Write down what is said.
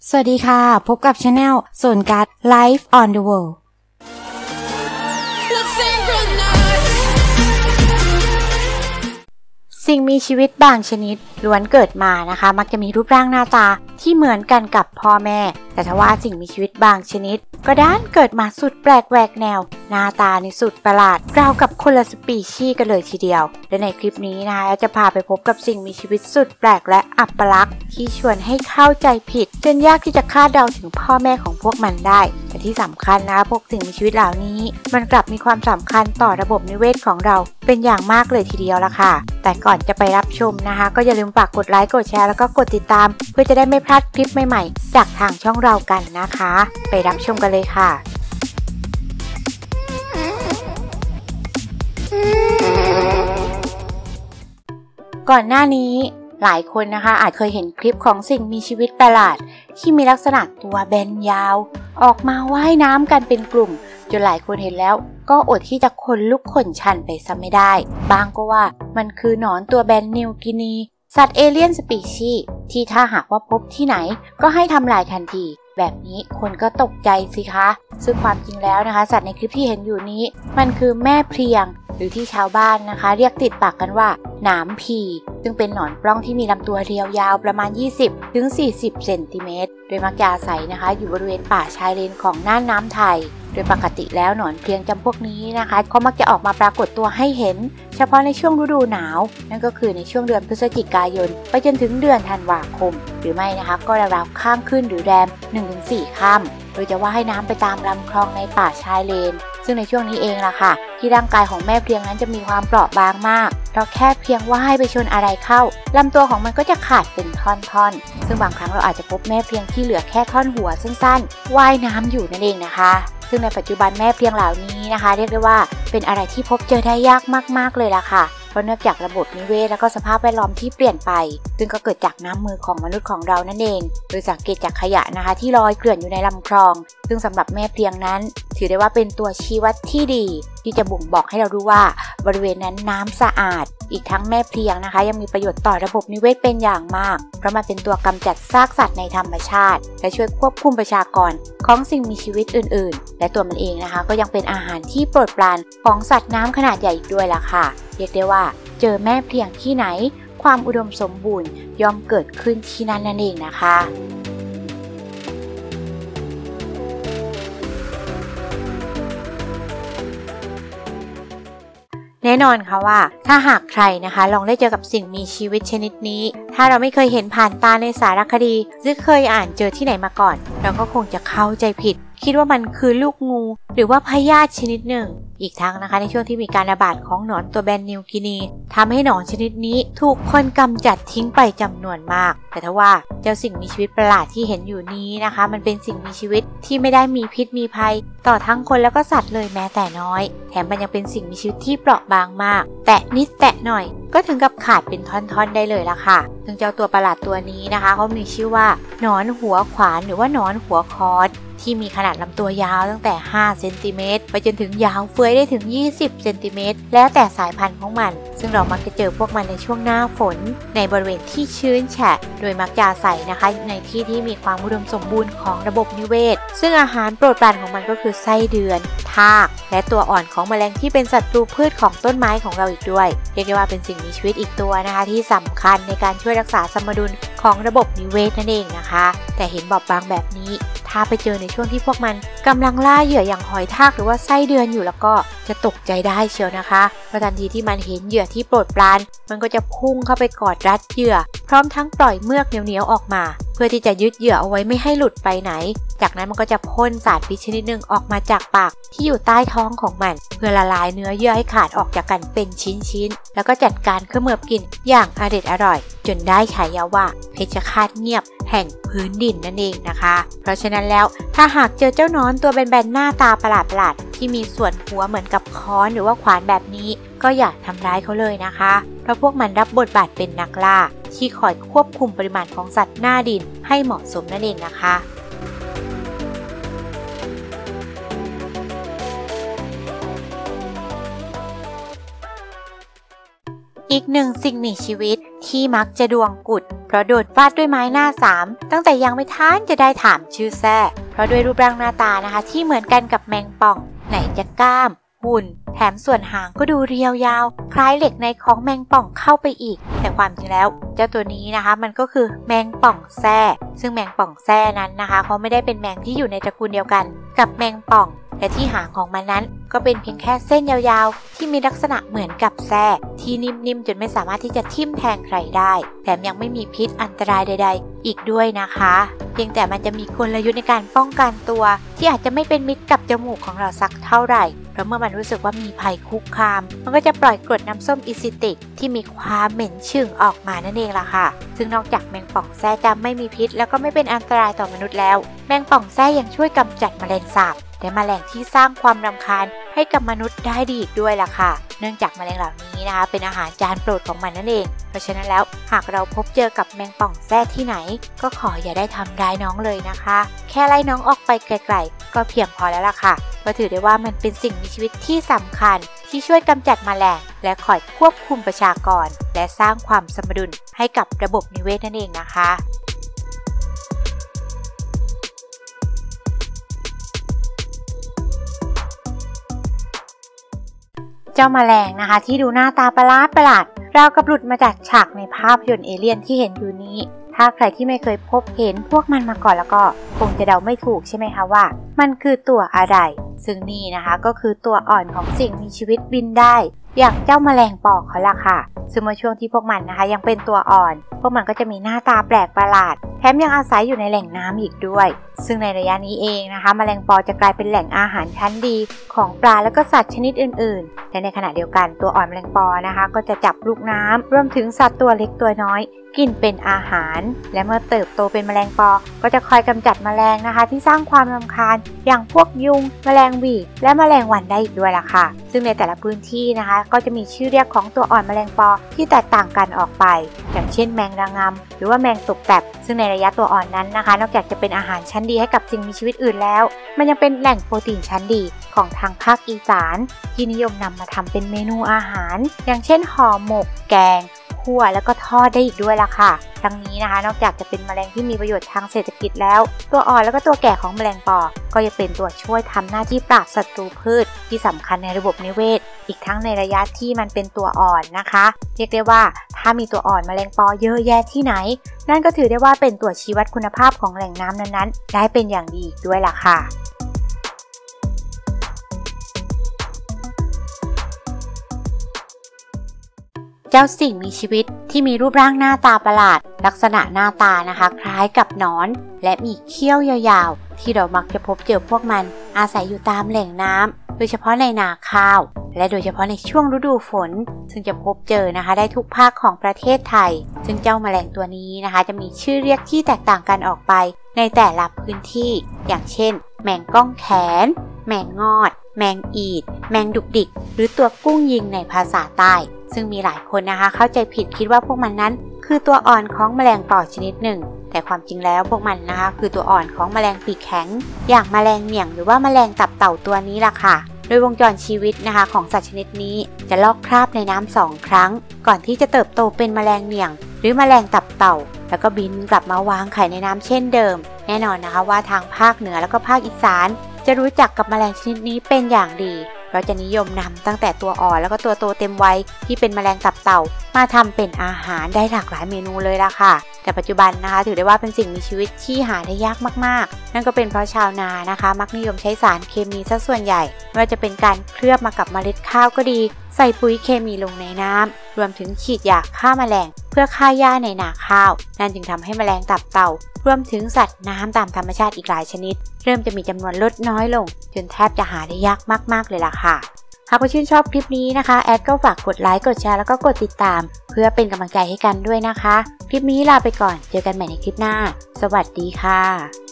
สวัสดีค่ะพบกับช anel ศูนย์การ์ด Life on the World สิ่งมีชีวิตบางชนิดล้วนเกิดมานะคะมักจะมีรูปร่างหน้าตาที่เหมือนกันกับพ่อแม่แต่ทว่าสิ่งมีชีวิตบางชนิดก็ด้านเกิดมาสุดแปลกแหวกแนวหน้าตาในสุดประหลาดราวกับคนละสปีชีส์กันเลยทีเดียวและในคลิปนี้นะคะจะพาไปพบกับสิ่งมีชีวิตสุดแปลกและอัปลักษณ์ที่ชวนให้เข้าใจผิดจนยากที่จะคาดเดาถึงพ่อแม่ของพวกมันได้แต่ที่สำคัญนะพวกสิ่งมีชีวิตเหล่านี้มันกลับมีความสำคัญต่อระบบนิเวศของเราเป็นอย่างมากเลยทีเดียวละค่ะแต่ก่อนจะไปรับชมนะคะก็อย่าลืมฝากกดไลค์กดแชร์แล้วก็กดติดตามเพื่อจะได้ไม่พลาดคลิปใหม่ๆจากทางช่องเรากันนะคะไปรับชมกันเลยค่ะก่อนหน้านี้หลายคนนะคะอาจเคยเห็นคลิปของสิ่งมีชีวิตประหลาดที่มีลักษณะตัวแบนยาวออกมาว่ายน้ำกันเป็นกลุ่มจนหลายคนเห็นแล้วก็อดที่จะขนลุกขนชันไปซะไม่ได้บางก็ว่ามันคือหนอนตัวแบนนิวกินีสัตว์เอเลี่ยนสปีชีส์ที่ถ้าหากว่าพบที่ไหนก็ให้ทำลายทันทีแบบนี้คนก็ตกใจสิคะซึ่งความจริงแล้วนะคะสัตว์ในคลิปที่เห็นอยู่นี้มันคือแม่เพลียงหรือที่ชาวบ้านนะคะเรียกติดปากกันว่าหนามผีซึ่งเป็นหนอนปล้องที่มีลำตัวเรียวยาวประมาณ 20-40 เซนติเมตรโดยมักจะอาศัยนะคะอยู่บริเวณป่าชายเลนของน่านน้ำไทยโดยปกติแล้วหนอนเพลียงจำพวกนี้นะคะเขามักจะออกมาปรากฏตัวให้เห็นเฉพาะในช่วงฤดูหนาวนั่นก็คือในช่วงเดือนพฤศจิกายนไปจนถึงเดือนธันวาคมหรือไม่นะคะก็ราวๆข้ามขึ้นหรือแรม 1-4 ค่ำโดยจะว่ายน้ำไปตามลำคลองในป่าชายเลนซึ่งในช่วงนี้เองล่ะค่ะที่ร่างกายของแม่เพลียงนั้นจะมีความเปราะบางมากเพราะแค่เพียงว่ายไปชนอะไรเข้าลำตัวของมันก็จะขาดเป็นท่อนๆซึ่งบางครั้งเราอาจจะพบแม่เพลียงที่เหลือแค่ท่อนหัวสั้นๆว่ายน้ำอยู่นั่นเองนะคะซึ่งในปัจจุบันแม่เพลียงเหล่านี้นะคะเรียกได้ว่าเป็นอะไรที่พบเจอได้ยากมากๆเลยล่ะค่ะเพราะเนื่องจากระบบนิเวศและก็สภาพแวดล้อมที่เปลี่ยนไปซึ่งก็เกิดจากน้ำมือของมนุษย์ของเรานั่นเองโดยสังเกตจากขยะนะคะที่ลอยเกลื่อนอยู่ในลำคลองซึ่งสำหรับแม่เพลียงนั้นถือได้ว่าเป็นตัวชี้วัดที่ดีที่จะบ่งบอกให้เรารู้ว่าบริเวณนั้นน้ำสะอาดอีกทั้งแม่เพลียงนะคะยังมีประโยชน์ต่อระบบนิเวศเป็นอย่างมากเพราะมันเป็นตัวกำจัดซากสัตว์ในธรรมชาติและช่วยควบคุมประชากรของสิ่งมีชีวิตอื่นๆและตัวมันเองนะคะก็ยังเป็นอาหารที่โปรดปรานของสัตว์น้ำขนาดใหญ่อีกด้วยล่ะค่ะเรียกได้ว่าเจอแม่เพลียงที่ไหนความอุดมสมบูรณ์ย่อมเกิดขึ้นที่นั่นนั่นเองนะคะแน่นอนค่ะว่าถ้าหากใครนะคะลองได้เจอกับสิ่งมีชีวิตชนิดนี้ถ้าเราไม่เคยเห็นผ่านตาในสารคดีหรือเคยอ่านเจอที่ไหนมาก่อนเราก็คงจะเข้าใจผิดคิดว่ามันคือลูกงูหรือว่าพยาธิชนิดหนึ่งอีกทั้งนะคะในช่วงที่มีการระบาดของหนอนตัวแบนนิวกินีทำให้หนอนชนิดนี้ถูกคนกำจัดทิ้งไปจำนวนมากแต่ทว่าเจ้าสิ่งมีชีวิตประหลาดที่เห็นอยู่นี้นะคะมันเป็นสิ่งมีชีวิตที่ไม่ได้มีพิษมีภัยต่อทั้งคนแล้วก็สัตว์เลยแม้แต่น้อยแถมมันยังเป็นสิ่งมีชีวิตที่เปราะบางมากแตะนิดแตะหน่อยก็ถึงกับขาดเป็นท่อนๆได้เลยละค่ะซึ่งเจ้าตัวประหลาดตัวนี้นะคะเขามีชื่อว่าหนอนหัวขวานหรือว่าหนอนหัวค้อนที่มีขนาดลำตัวยาวตั้งแต่5เซนติเมตรไปจนถึงยาวเฟื้อยได้ถึง20เซนติเมตรแล้วแต่สายพันธุ์ของมันซึ่งเรามักจะเจอพวกมันในช่วงหน้าฝนในบริเวณที่ชื้นแฉะโดยมักจะอาศัยนะคะในที่ที่มีความอุดมสมบูรณ์ของระบบนิเวศซึ่งอาหารโปรดปรานของมันก็คือไส้เดือนทากและตัวอ่อนของแมลงที่เป็นศัตรูพืชของต้นไม้ของเราอีกด้วยเรียกได้ว่าเป็นสิ่งมีชีวิตอีกตัวนะคะที่สำคัญในการช่วยรักษาสมดุลของระบบนิเวศนั่นเองนะคะแต่เห็นบอบบางแบบนี้ถ้าไปเจอในช่วงที่พวกมันกำลังล่าเหยื่ออย่างหอยทากหรือว่าไส้เดือนอยู่แล้วก็จะตกใจได้เชียวนะคะเพราะทันทีที่มันเห็นเหยื่อที่โปรดปรานมันก็จะพุ่งเข้าไปกอดรัดเหยื่อพร้อมทั้งปล่อยเมือกเหนียวๆออกมาเพื่อที่จะยึดเหยื่อเอาไว้ไม่ให้หลุดไปไหนจากนั้นมันก็จะพ่นสารพิษชนิดหนึ่งออกมาจากปากที่อยู่ใต้ท้องของมันเพื่อละลายเนื้อเหยื่อให้ขาดออกจากกันเป็นชิ้นๆแล้วก็จัดการเขมือบกินอย่างอร่อยจนได้ฉายาว่าเพชฌฆาตเงียบแห่งพื้นดินนั่นเองนะคะเพราะฉะนั้นแล้วถ้าหากเจอเจ้าหนอนตัวแบนๆหน้าตาประหลาดๆที่มีส่วนหัวเหมือนกับค้อนหรือว่าขวานแบบนี้ก็อย่าทำร้ายเขาเลยนะคะเพราะพวกมันรับบทบาทเป็นนักล่าที่คอยควบคุมปริมาณของสัตว์หน้าดินให้เหมาะสมนั่นเองนะคะอีกหนึ่งสิ่งมีชีวิตที่มักจะดวงกุดเพราะโดนฟาดด้วยไม้หน้าสามตั้งแต่ยังไม่ทันจะได้ถามชื่อแท้เพราะด้วยรูปร่างหน้าตานะคะที่เหมือนกันกับแมงป่องไหนจะกล้ามหุ่นแถมส่วนหางก็ดูเรียวยาวคล้ายเหล็กในของแมงป่องเข้าไปอีกแต่ความจริงแล้วเจ้าตัวนี้นะคะมันก็คือแมงป่องแท้ซึ่งแมงป่องแท้นั้นนะคะเขาไม่ได้เป็นแมงที่อยู่ในตระกูลเดียวกันกับแมงป่องและที่หางของมันนั้นก็เป็นเพียงแค่เส้นยาวๆที่มีลักษณะเหมือนกับแท้ที่นิ่มๆจนไม่สามารถที่จะทิ่มแทงใครได้แถมยังไม่มีพิษอันตรายใดๆอีกด้วยนะคะเพียงแต่มันจะมีกลยุทธ์ในการป้องกันตัวที่อาจจะไม่เป็นมิตรกับจมูกของเราสักเท่าไหร่เพราะเมื่อมันรู้สึกว่ามีภัยคุกคามมันก็จะปล่อยกรดน้ำส้มอิซิติกที่มีความเหม็นฉึ่งออกมานั่นเองล่ะค่ะซึ่งนอกจากแมงป่องแท้จะไม่มีพิษแล้วก็ไม่เป็นอันตรายต่อมนุษย์แล้วแมงป่องแท้ยังช่วยกำจัดแมลงสาบและแมลงที่สร้างความรำคาญให้กับมนุษย์ได้ดีอีกด้วยล่ะค่ะเนื่องจากแมลงเหล่านี้นะคะเป็นอาหารจานโปรดของมันนั่นเองเพราะฉะนั้นแล้วหากเราพบเจอกับแมงป่องแท้ที่ไหนก็ขออย่าได้ทำร้ายน้องเลยนะคะแค่ไล่น้องออกไปไกลๆก็เพียงพอแล้วล่ะค่ะเพราะถือได้ว่ามันเป็นสิ่งมีชีวิตที่สำคัญที่ช่วยกำจัดแมลงและคอยควบคุมประชากรและสร้างความสมดุลให้กับระบบนิเวศนั่นเองนะคะเจ้าแมลงนะคะที่ดูหน้าตาประหลาดราวกับหลุดมาจากฉากในภาพยนตร์เอเลี่ยนที่เห็นอยู่นี้ถ้าใครที่ไม่เคยพบเห็นพวกมันมาก่อนแล้วก็คงจะเดาไม่ถูกใช่ไหมคะว่ามันคือตัวอะไรซึ่งนี่นะคะก็คือตัวอ่อนของสิ่งมีชีวิตบินได้อย่างเจ้าแมลงปอเขาล่ะค่ะซึ่งเมื่อช่วงที่พวกมันนะคะยังเป็นตัวอ่อนพวกมันก็จะมีหน้าตาแปลกประหลาดแถมยังอาศัยอยู่ในแหล่งน้ำอีกด้วยซึ่งในระยะนี้เองนะคะแมลงปอจะกลายเป็นแหล่งอาหารชั้นดีของปลาและก็สัตว์ชนิดอื่นๆและในขณะเดียวกันตัวอ่อนแมลงปอนะคะก็จะจับลูกน้ำรวมถึงสัตว์ตัวเล็กตัวน้อยกินเป็นอาหารและเมื่อเติบโตเป็นแมลงปอก็จะคอยกำจัดแมลงนะคะที่สร้างความรำคาญอย่างพวกยุงแมลงหวีและแมลงวันได้อีกด้วยล่ะค่ะซึ่งในแต่ละพื้นที่นะคะก็จะมีชื่อเรียกของตัวอ่อนแมลงปอที่แตกต่างกันออกไปอย่างเช่นแมงระงำหรือว่าแมงตุกแตบซึ่งในระยะตัวอ่อนนั้นนะคะนอกจากจะเป็นอาหารชั้นดีให้กับสิ่งมีชีวิตอื่นแล้วมันยังเป็นแหล่งโปรตีนชั้นดีของทางภาคอีสานที่นิยมนำมาทำเป็นเมนูอาหารอย่างเช่นห่อหมกแกงคั่วแล้วก็ทอดได้อีกด้วยล่ะค่ะทั้งนี้นะคะนอกจากจะเป็นแมลงที่มีประโยชน์ทางเศรษฐกิจแล้วตัวอ่อนแล้วก็ตัวแก่ของแมลงปอก็ยังเป็นตัวช่วยทำหน้าที่ปราบศัตรูพืชที่สำคัญในระบบนิเวศอีกทั้งในระยะที่มันเป็นตัวอ่อนนะคะเรียกได้ว่าถ้ามีตัวอ่อนแมลงปอเยอะแยะที่ไหนนั่นก็ถือได้ว่าเป็นตัวชี้วัดคุณภาพของแหล่งน้ำนั้นๆได้เป็นอย่างดีอีกด้วยล่ะค่ะเจ้าสิ่งมีชีวิตที่มีรูปร่างหน้าตาประหลาดลักษณะหน้าตานะคะคล้ายกับหนอนและมีเขี้ยวยาวๆที่เรามักจะพบเจอพวกมันอาศัยอยู่ตามแหล่งน้ำโดยเฉพาะในนาข้าวและโดยเฉพาะในช่วงฤดูฝนซึ่งจะพบเจอนะคะได้ทุกภาคของประเทศไทยซึ่งเจ้าแมลงตัวนี้นะคะจะมีชื่อเรียกที่แตกต่างกันออกไปในแต่ละพื้นที่อย่างเช่นแมงก้องแขนแมงงอดแมงอีดแมงดุกดิกหรือตัวกุ้งยิงในภาษาใต้ซึ่งมีหลายคนนะคะเข้าใจผิดคิดว่าพวกมันนั้นคือตัวอ่อนของแมลงปอชนิดหนึ่งแต่ความจริงแล้วพวกมันนะคะคือตัวอ่อนของแมลงปีกแข็งอย่างแมลงเหมี่ยงหรือว่าแมลงตับเต่าตัวนี้ล่ะค่ะโดยวงจรชีวิตนะคะของสัตว์ชนิดนี้จะลอกคราบในน้ำ2 ครั้งก่อนที่จะเติบโตเป็นแมลงเหมี่ยงหรือแมลงตับเต่าแล้วก็บินกลับมาวางไข่ในน้ำเช่นเดิมแน่นอนนะคะว่าทางภาคเหนือแล้วก็ภาคอีสานจะรู้จักกับแมลงชนิดนี้เป็นอย่างดีเราจะนิยมนำตั้งแต่ตัวอ่อนแล้วก็ตัวโตเต็มวัยที่เป็นแมลงตับเต่ามาทำเป็นอาหารได้หลากหลายเมนูเลยล่ะค่ะแต่ปัจจุบันนะคะถือได้ว่าเป็นสิ่งมีชีวิตที่หาได้ยากมากๆนั่นก็เป็นเพราะชาวนานะคะมักนิยมใช้สารเคมีซะส่วนใหญ่ไม่ว่าจะเป็นการเคลือบมากับเมล็ดข้าวก็ดีใส่ปุ๋ยเคมีลงในน้ำรวมถึงฉีดยาฆ่าแมลงเพื่อฆ่าหญ้าในนาข้าวนั่นจึงทำให้แมลงตับเต่ารวมถึงสัตว์น้ำตามธรรมชาติอีกหลายชนิดเริ่มจะมีจำนวนลดน้อยลงจนแทบจะหาได้ยากมากๆเลยล่ะค่ะหากว่าชื่นชอบคลิปนี้นะคะแอดก็ฝากกดไลค์กดแชร์แล้วก็กดติดตามเพื่อเป็นกำลังใจให้กันด้วยนะคะคลิปนี้ลาไปก่อนเจอกันใหม่ในคลิปหน้าสวัสดีค่ะ